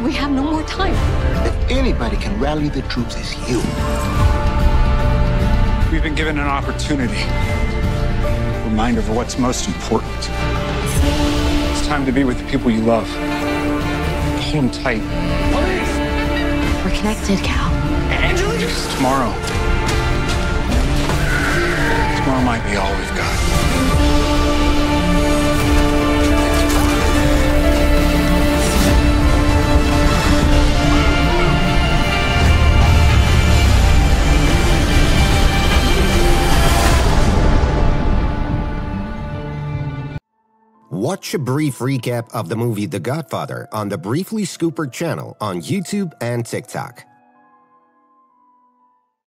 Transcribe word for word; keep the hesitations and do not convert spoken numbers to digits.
We have no more time. If anybody can rally the troops, it's you. We've been given an opportunity. A reminder of what's most important. It's time to be with the people you love. Hold them tight. We're connected, Cal. Angela? Tomorrow. Tomorrow might be all we've got. Watch a brief recap of the movie The Godfather on the Briefly Scooper channel on YouTube and TikTok.